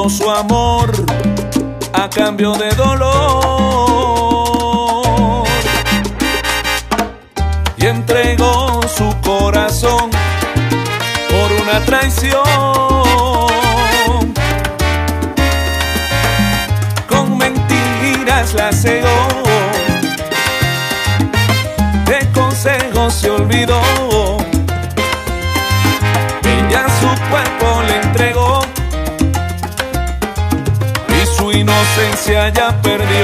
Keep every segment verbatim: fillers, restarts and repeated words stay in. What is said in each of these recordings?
todo su amor a cambio de dolor, y entregó su corazón por una traición. Con mentiras la cegó, de consejos se olvidó. Ella su cuerpo le entregó y su inocencia ya perdió.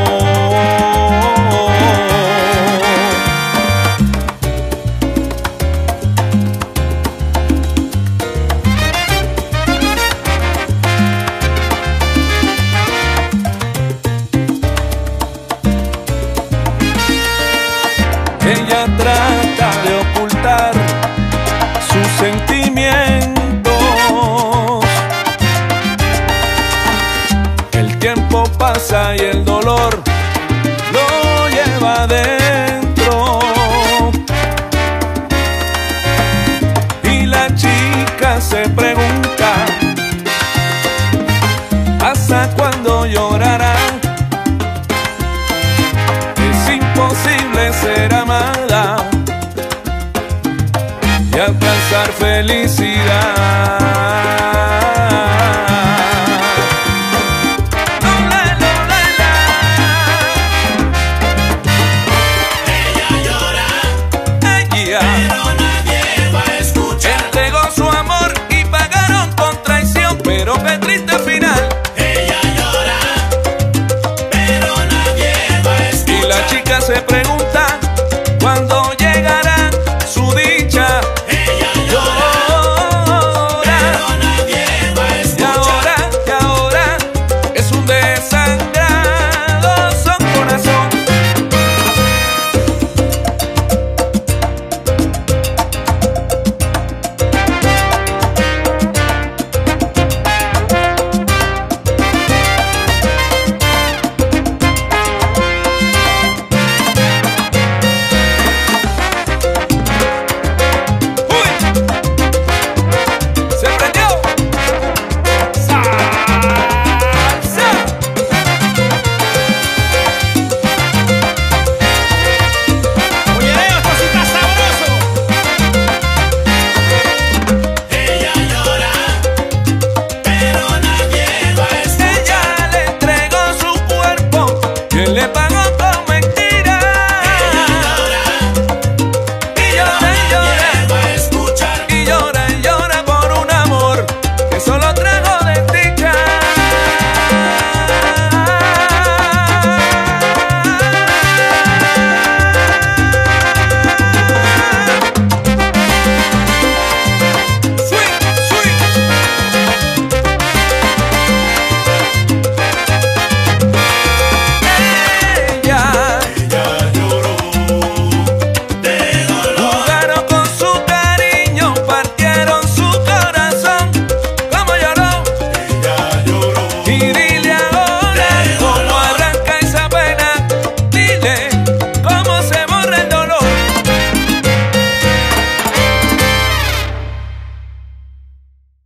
Ella trata de ocultar sus sentimientos. El tiempo pasa y el dolor lo lleva adentro, y la chica se pregunta ¿hasta cuándo llorará? Es imposible ser amada y alcanzar felicidad.